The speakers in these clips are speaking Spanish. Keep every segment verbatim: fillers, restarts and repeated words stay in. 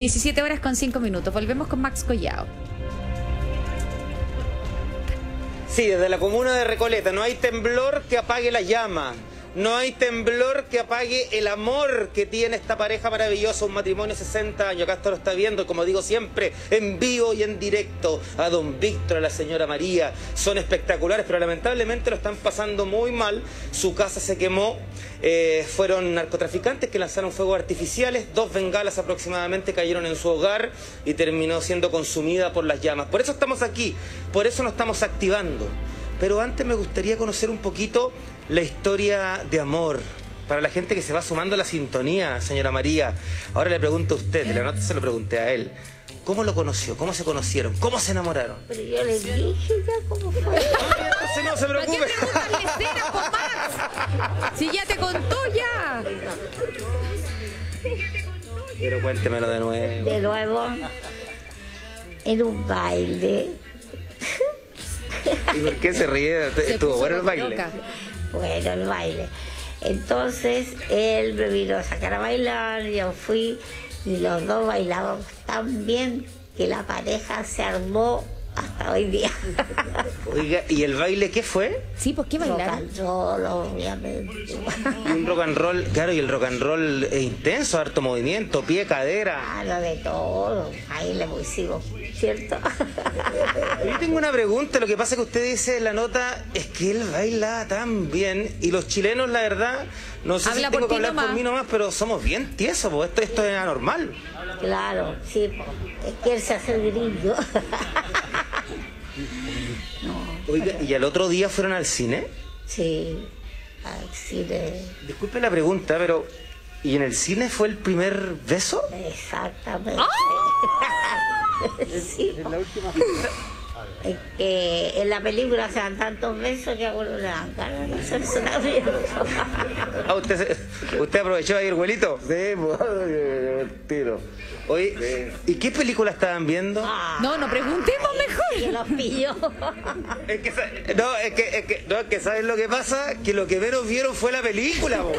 diecisiete horas con cinco minutos. Volvemos con Max Collao. Sí, desde la comuna de Recoleta. No hay temblor que apague la llama. No hay temblor que apague el amor que tiene esta pareja maravillosa, un matrimonio de sesenta años. Acá esto lo está viendo, como digo siempre, en vivo y en directo. A don Víctor, a la señora María. Son espectaculares, pero lamentablemente lo están pasando muy mal. Su casa se quemó. Eh, fueron narcotraficantes que lanzaron fuegos artificiales. Dos bengalas aproximadamente cayeron en su hogar y terminó siendo consumida por las llamas. Por eso estamos aquí, por eso nos estamos activando. Pero antes me gustaría conocer un poquito la historia de amor. Para la gente que se va sumando a la sintonía, señora María. Ahora le pregunto a usted, de la nota se lo pregunté a él. ¿Cómo lo conoció? ¿Cómo se conocieron? ¿Cómo se enamoraron? Pero yo le dije ya cómo fue. Entonces no se preocupe. ¿Para qué preguntas la escena, po, Max? Si ya te contó ya. Pero cuéntemelo de nuevo. De nuevo, en un baile. ¿Y por qué se ríe? Se ¿Estuvo puso bueno el como baile? loca. Bueno, el baile. Entonces él me vino a sacar a bailar, yo fui y los dos bailábamos tan bien que la pareja se armó hasta hoy día. Oiga, ¿y el baile qué fue? Sí, pues qué Rock bailar. and roll, obviamente. Y un rock and roll, claro, y el rock and roll es intenso, harto movimiento, pie, cadera. Claro, de todo. Ahí le pusimos, ¿cierto? Yo tengo una pregunta, lo que pasa que usted dice en la nota es que él baila tan bien y los chilenos, la verdad, no sé Habla si tengo por que ti hablar nomás. por mí nomás, pero somos bien tiesos, pues esto, esto es anormal. Claro, sí, po. Es que él se hace el grillo. No, Oiga, ¿y al otro día fueron al cine? sí, al cine. Disculpe la pregunta, pero ¿y en el cine fue el primer beso? Exactamente. Sí, po. Es que en la película se dan tantos besos que a uno le dan ganas de hacerse una Ah, ¿usted, se- ¿usted aprovechó ahí el vuelito? Sí, pues, tiro. Oye, ¿y qué película estaban viendo? No, no preguntemos Que mejor. los pilló. Es que, sa- no, es que, es que, no, es que ¿saben lo que pasa? Que lo que menos vieron fue la película, po.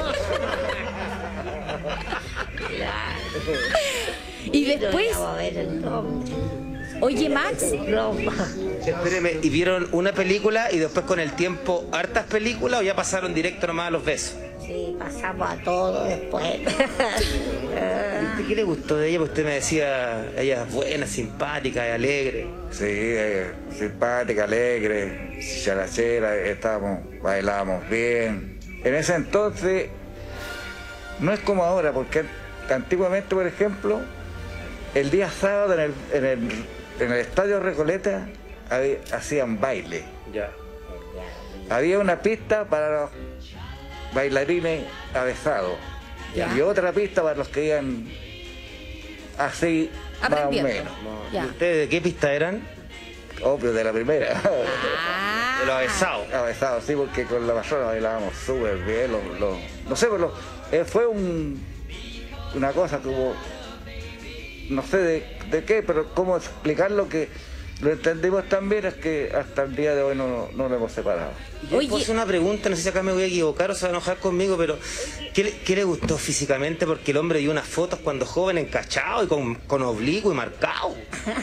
Y después, Vamos a ver el nombre. oye, Max, Roma. Espéreme, ¿y vieron una película y después con el tiempo hartas películas o ya pasaron directo nomás a los besos? Sí, pasamos a todo después. ¿Y usted qué le gustó de ella? Porque usted me decía, ella es buena, simpática y alegre. Sí, eh, simpática, alegre, charachera, estábamos, bailábamos bien. En ese entonces, no es como ahora, porque antiguamente, por ejemplo, el día sábado en el, en el, en el estadio Recoleta había- hacían baile. Ya. Había una pista para los bailarines avesados Ya. y otra pista para los que iban así, más o Aprendiendo. menos. ¿Y Ya. ustedes de qué pista eran? Obvio, de la primera. Ah. De los avesados. Avesados, sí, porque con la patrona bailábamos súper bien. Lo, lo- no sé, pero eh, fue un, una cosa como, no sé de, de qué, pero cómo explicarlo que lo entendimos tan bien es que hasta el día de hoy no, no lo hemos separado. Yo Oye. puedo hacer una pregunta, no sé si acá me voy a equivocar o se va a enojar conmigo, pero ¿qué, le- qué le gustó físicamente? Porque el hombre dio unas fotos cuando joven encachado y con, con oblicuo y marcado.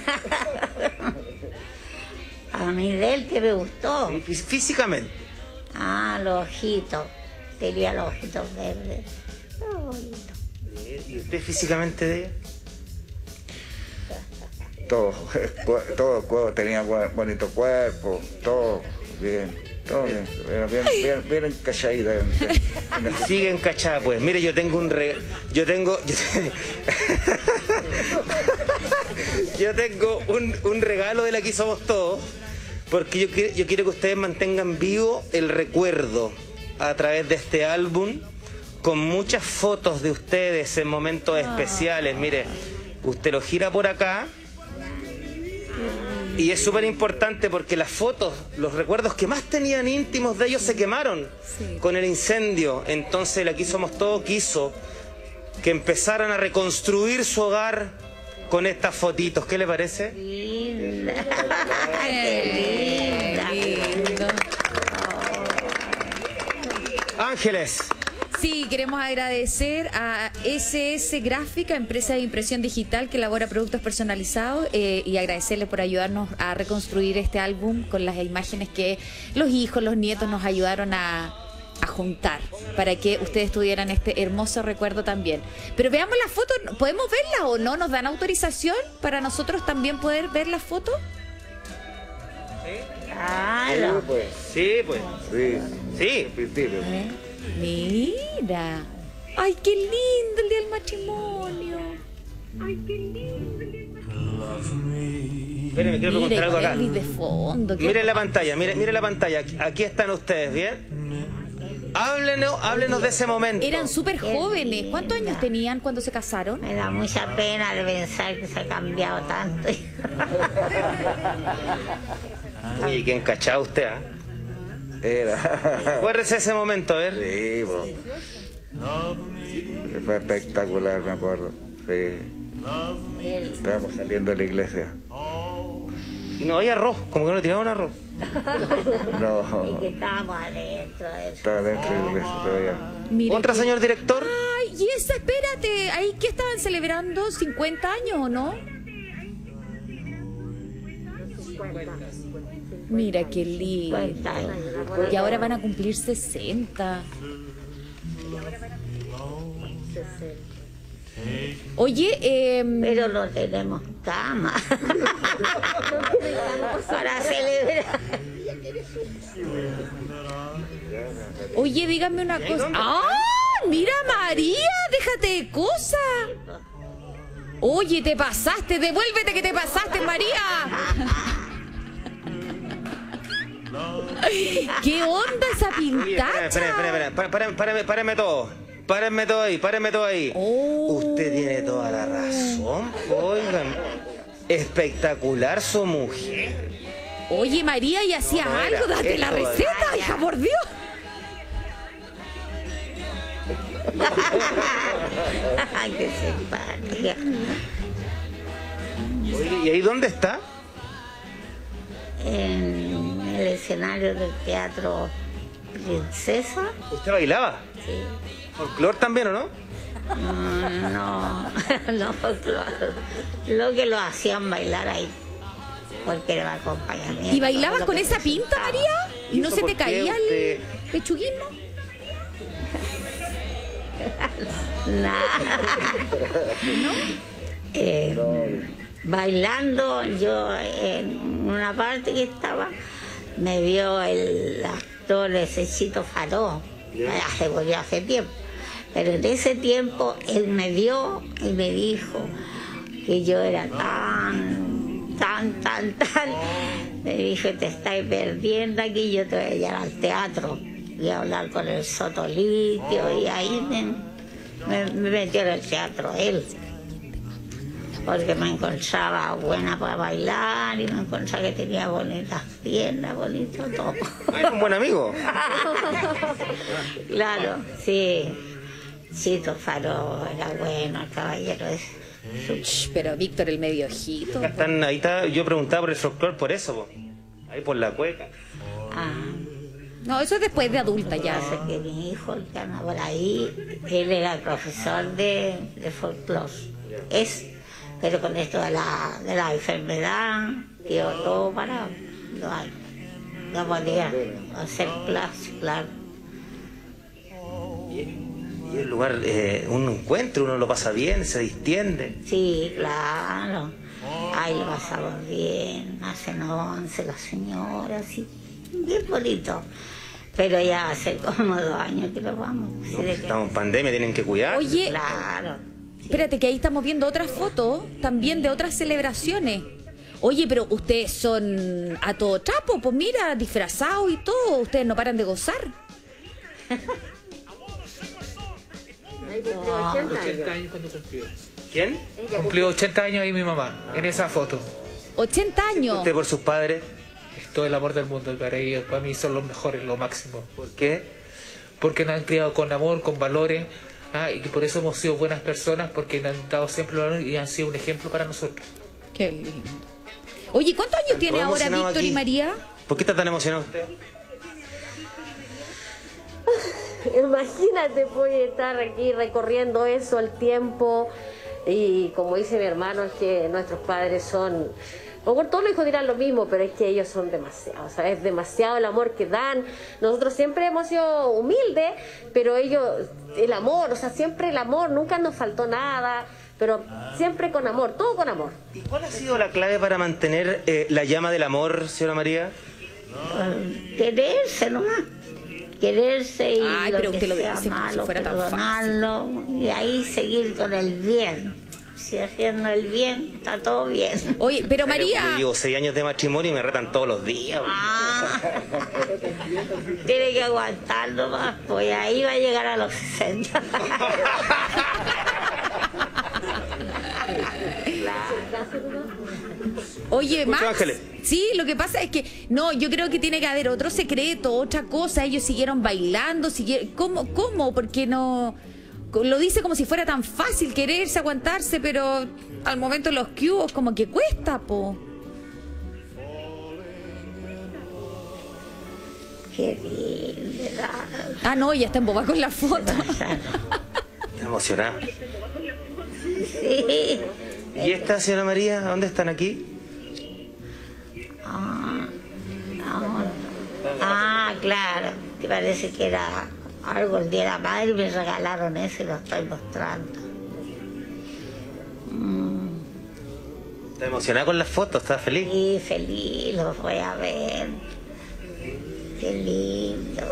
A mí de él que me gustó. Fí- Físicamente. Ah, los ojitos. Tenía los ojitos verdes. Ah, bonito. ¿Y usted físicamente de ella? Todo, todo, todo tenía buen- bonito cuerpo, todo bien, todo bien, era bien, bien, bien encachadita. Sigue encachada, pues. Mire, yo tengo un re... Yo tengo... Yo, yo tengo un, un regalo de la Aquí Somos Todos, porque yo, qui- yo quiero que ustedes mantengan vivo el recuerdo a través de este álbum, con muchas fotos de ustedes en momentos especiales. Mire, usted lo gira por acá. Y es súper importante porque las fotos, los recuerdos que más tenían íntimos de ellos se quemaron Sí. con el incendio. Entonces el Aquí Somos Todos quiso que empezaran a reconstruir su hogar con estas fotitos. ¿Qué le parece? Linda. Qué linda. lindo. Ángeles, Sí, queremos agradecer a S S Gráfica, empresa de impresión digital que elabora productos personalizados, eh, y agradecerles por ayudarnos a reconstruir este álbum con las imágenes que los hijos, los nietos nos ayudaron a, a juntar para que ustedes tuvieran este hermoso recuerdo también. Pero veamos la foto, ¿podemos verla o no? ¿Nos dan autorización para nosotros también poder ver la foto? Claro. pues. Sí, pues. Sí, Sí. al principio. ¿Eh? Mira. Ay, qué lindo el día del matrimonio. Miren, me quiero preguntar Mira, algo acá. Elvis de fondo. qué- Miren la pantalla, miren, miren la pantalla. Aquí- Aquí están ustedes, ¿bien? Háblenos, háblenos de ese momento. Eran súper jóvenes. ¿Cuántos años linda. tenían cuando se casaron? Me da mucha pena de pensar que se ha cambiado tanto. Oye, qué encachado usted, ¿ah? Era. Acuérdese de ese momento, a ver. Sí, po. Fue espectacular, me acuerdo. Sí. Estábamos saliendo de la iglesia. Y no hay arroz, como que no tiraron arroz. No, Que estábamos adentro de eso. estaba dentro de la iglesia todavía. Mira ¿Otra, que- señor director? Ay, y esa, espérate. ¿Ahí qué estaban celebrando? ¿cincuenta años o no? Mira qué lindo. Cuenta ahí. Y ahora van a cumplir sesenta. Oye, eh, Pero no tenemos cama. Para celebrar. oye, dígame una cosa. ¡Ah! Mira, María, déjate de cosas. Oye, te pasaste, devuélvete que te pasaste, María. ¿Qué onda esa Oye, pintacha? espera, espera, espera, espera. Párenme, párenme, párenme todo. Párenme todo ahí, párenme todo ahí. Oh. Usted tiene toda la razón. Oigan, espectacular su mujer. Oye, María, ¿y hacías No, era algo? Date la esto, receta, hija, por Dios. Ay, qué simpática. Oye, ¿y ahí dónde está? En el escenario del Teatro Princesa. ¿Usted bailaba? Sí. ¿Folclor también o no? Mm, No, no folclore. Lo que lo hacían bailar ahí. Porque era acompañamiento. ¿Y bailabas Lo con que esa pinta, presentaba. María? ¿Y no ¿Eso se por te qué caía usted- el pechuguismo? Nada. Eh, bailando, yo en una parte que estaba, me vio el actor ese Chito Faró, hace, murió hace tiempo. Pero en ese tiempo él me vio y me dijo que yo era tan, tan, tan, tan. Me dijo, te estáis perdiendo aquí, yo te voy a llevar al teatro. Voy a hablar con el Sotolitio y ahí me, me, me metió en el teatro él. Porque me encontraba buena para bailar y me encontraba que tenía bonitas piernas, bonito todo. Era un buen amigo. Claro, sí. Chito Faro era bueno, el caballero ese. Sh, pero Víctor, el medio ojito. Están, ahí está, yo preguntaba por el folclor por eso, po. Ahí por la cueca. Ah, No, eso es después de adulta ya. sé que mi hijo, el que anda por ahí, él era profesor de, de folclore. Es, pero con esto de la, de la enfermedad, dio todo para no, hay- no podía hacer clase, claro. Y el lugar, eh, un encuentro, uno lo pasa bien, se distiende. Sí, claro. Ahí lo pasamos bien, hacen once las señoras, sí, bien bonito. Pero ya hace como dos años que lo vamos. Sí, de que- Estamos en pandemia, tienen que cuidar. Oye, Claro. espérate que ahí estamos viendo otras fotos también de otras celebraciones. Oye, pero ustedes son a todo trapo, pues mira, disfrazados y todo. Ustedes no paran de gozar. ochenta años cuando cumplió. ¿Quién? Cumplió ochenta años ahí mi mamá, en esa foto. ochenta años. ¿Usted por sus padres? Es todo el amor del mundo para ellos, para mí son los mejores, lo máximo. ¿Por qué? Porque nos han criado con amor, con valores, ah, y que por eso hemos sido buenas personas, porque nos han dado siempre valor y han sido un ejemplo para nosotros. Qué lindo. Oye, ¿cuántos años tiene Todos ahora emocionados Víctor y aquí. María? ¿Por qué está tan emocionado usted? Imagínate, pues, estar aquí recorriendo eso, el tiempo, y como dice mi hermano, es que nuestros padres son, o por todos los hijos dirán lo mismo, pero es que ellos son demasiado, o sea, es demasiado el amor que dan. Nosotros siempre hemos sido humildes, pero ellos, el amor, o sea, siempre el amor, nunca nos faltó nada, pero siempre con amor, todo con amor. ¿Y cuál ha sido la clave para mantener eh, la llama del amor, señora María? Quererse nomás. Quererse y Ay, lo pero que usted lo sea dice como si malo, fuera tan fácil. perdonarlo, y ahí seguir con el bien. Si haciendo el bien, está todo bien. Oye, pero María... Yo llevo seis años de matrimonio y me retan todos los días. Ah, tiene que aguantar nomás, pues ahí va a llegar a los sesenta. Oye, Escucha, Max, Ángeles. sí, lo que pasa es que, no, yo creo que tiene que haber otro secreto, otra cosa, ellos siguieron bailando, siguieron, ¿cómo, cómo? Porque no, lo dice como si fuera tan fácil quererse, aguantarse, pero al momento de los cubos como que cuesta, po. Qué bien, ¿verdad? Ah, no, ya está embobada con la foto. Está emocionada. Sí. ¿Y esta, señora María, dónde están aquí? Ah, ah, ah, claro, que parece que era algo el día de la madre y me regalaron eso y lo estoy mostrando. Mm, ¿Está emocionada con las fotos? ¿Está feliz? sí, feliz, los voy a ver. Qué lindo.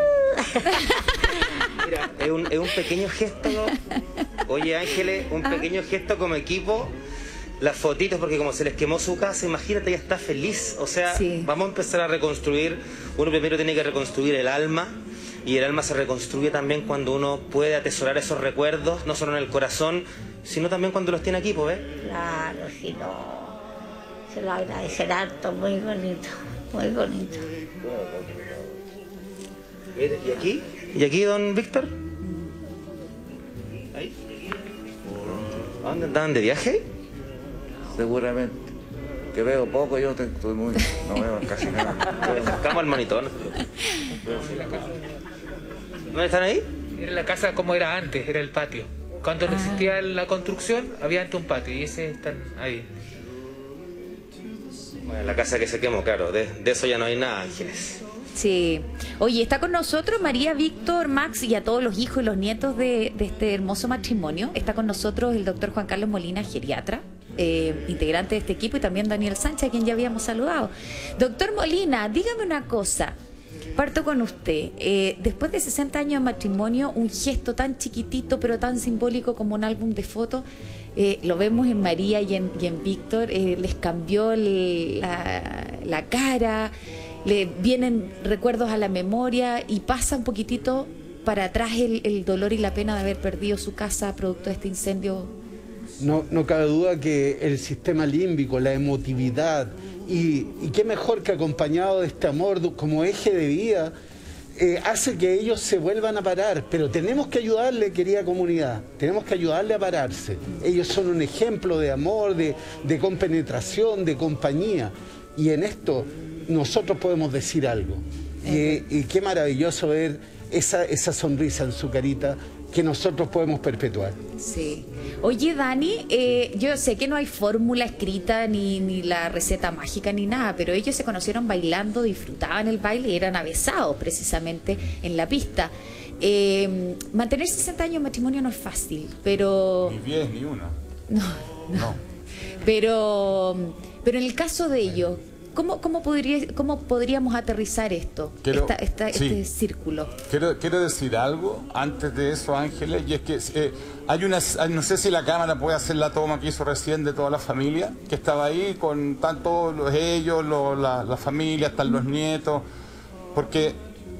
Mira, es un, es un pequeño gesto, ¿no? Oye, Ángeles, un pequeño gesto como equipo. Las fotitos, porque como se les quemó su casa, imagínate, ya está feliz. O sea, Sí. vamos a empezar a reconstruir. Uno primero tiene que reconstruir el alma, y el alma se reconstruye también cuando uno puede atesorar esos recuerdos, no solo en el corazón, sino también cuando los tiene aquí, pues, ¿ves? Claro, si no, se lo agradecerá harto, muy bonito, muy bonito. Mire, ¿y aquí? ¿Y aquí, don Víctor? ¿Ahí? ¿A dónde andaban de viaje? Seguramente. Que veo poco, yo te- estoy muy, no veo casi nada. Buscamos al monitor. ¿Dónde están ahí? Era la casa como era antes, era el patio. Cuando no Ah. existía la construcción, había antes un patio y ese están ahí. Bueno, la casa que se quemó, claro, de, de eso ya no hay nada, Ángeles. Sí. Oye, está con nosotros María, Víctor, Max y a todos los hijos y los nietos de, de este hermoso matrimonio. Está con nosotros el doctor Juan Carlos Molina, geriatra, eh, integrante de este equipo, y también Daniel Sánchez, a quien ya habíamos saludado. Doctor Molina, dígame una cosa. Parto con usted. Eh, después de sesenta años de matrimonio, un gesto tan chiquitito pero tan simbólico como un álbum de fotos, eh, lo vemos en María y en, y en Víctor, eh, les cambió el- la, la cara, le vienen recuerdos a la memoria y pasa un poquitito para atrás el, el dolor y la pena de haber perdido su casa producto de este incendio. No, no cabe duda que el sistema límbico, la emotividad, y, y qué mejor que acompañado de este amor du- como eje de vida, eh, hace que ellos se vuelvan a parar. Pero tenemos que ayudarle, querida comunidad, tenemos que ayudarle a pararse. Ellos son un ejemplo de amor, de, de compenetración, de compañía. Y en esto nosotros podemos decir algo. Y, y qué maravilloso ver esa, esa sonrisa en su carita que nosotros podemos perpetuar. Sí. Oye, Dani, eh, yo sé que no hay fórmula escrita ni, ni la receta mágica ni nada, pero ellos se conocieron bailando, disfrutaban el baile y eran avesados precisamente en la pista. Eh, mantener sesenta años de matrimonio no es fácil, pero... Ni diez, ni una. No, no. Pero, pero en el caso de ellos, ¿cómo, cómo, podría, cómo podríamos aterrizar esto, Quiero- esta, esta- sí. este círculo? Quiero, quiero decir algo antes de eso, Ángeles, y es que eh, hay una, no sé si la cámara puede hacer la toma que hizo recién de toda la familia, que estaba ahí con tanto los, ellos, los, la, la familia, hasta los nietos, porque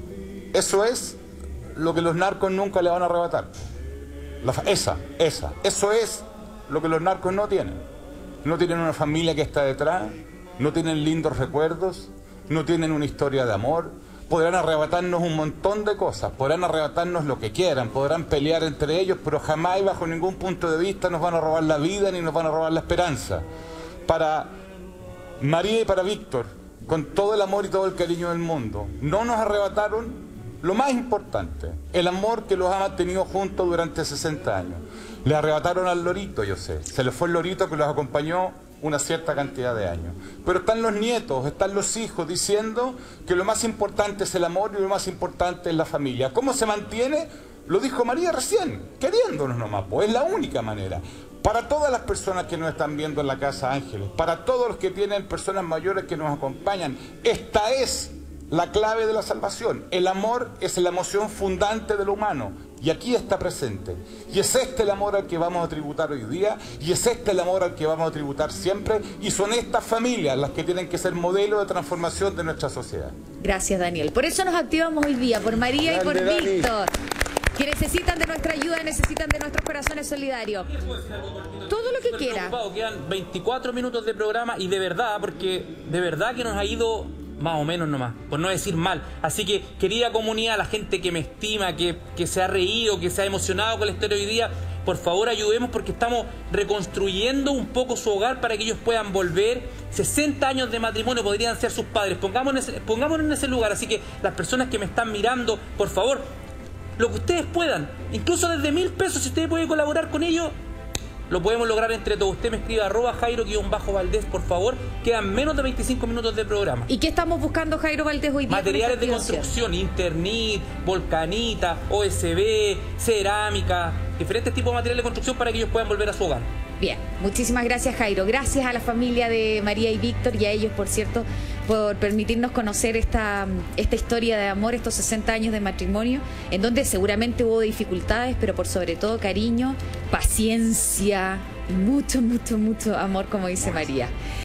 eso es lo que los narcos nunca le van a arrebatar. La fa- esa, esa, eso es lo que los narcos no tienen. No tienen una familia que está detrás, no tienen lindos recuerdos, no tienen una historia de amor. Podrán arrebatarnos un montón de cosas, podrán arrebatarnos lo que quieran, podrán pelear entre ellos, pero jamás y bajo ningún punto de vista nos van a robar la vida ni nos van a robar la esperanza. Para María y para Víctor, con todo el amor y todo el cariño del mundo, no nos arrebataron lo más importante, el amor que los ha mantenido juntos durante sesenta años. Le arrebataron al lorito, yo sé, se le fue el lorito que los acompañó una cierta cantidad de años. Pero están los nietos, están los hijos diciendo que lo más importante es el amor y lo más importante es la familia. ¿Cómo se mantiene? Lo dijo María recién, queriéndonos nomás, pues es la única manera. Para todas las personas que nos están viendo en la Casa Ángeles, para todos los que tienen personas mayores que nos acompañan, esta es la clave de la salvación. El amor es la emoción fundante de lo humano y aquí está presente. Y es este el amor al que vamos a tributar hoy día y es este el amor al que vamos a tributar siempre y son estas familias las que tienen que ser modelo de transformación de nuestra sociedad. Gracias, Daniel. Por eso nos activamos hoy día, por María Grande, y por Dani. Víctor, que necesitan de nuestra ayuda, necesitan de nuestros corazones solidarios. Todo lo que quiera. Quedan veinticuatro minutos de programa y de verdad, porque de verdad que nos ha ido más o menos nomás, por no decir mal. Así que, querida comunidad, la gente que me estima, que, que se ha reído, que se ha emocionado con la historia de hoy día, por favor ayudemos porque estamos reconstruyendo un poco su hogar para que ellos puedan volver. sesenta años de matrimonio podrían ser sus padres. Pongámonos en ese, pongámonos en ese lugar. Así que las personas que me están mirando, por favor, lo que ustedes puedan, incluso desde mil pesos, si ustedes pueden colaborar con ellos, lo podemos lograr entre todos. Usted me escribe arroba Jairo-Valdés, por favor. Quedan menos de veinticinco minutos de programa. ¿Y qué estamos buscando, Jairo Valdés, hoy día? Materiales de construcción, Internet, volcanita, O S B, cerámica, diferentes tipos de materiales de construcción para que ellos puedan volver a su hogar. Bien, muchísimas gracias, Jairo. Gracias a la familia de María y Víctor y a ellos, por cierto, por permitirnos conocer esta, esta historia de amor, estos sesenta años de matrimonio, en donde seguramente hubo dificultades, pero por sobre todo cariño, paciencia y mucho, mucho, mucho amor, como dice María.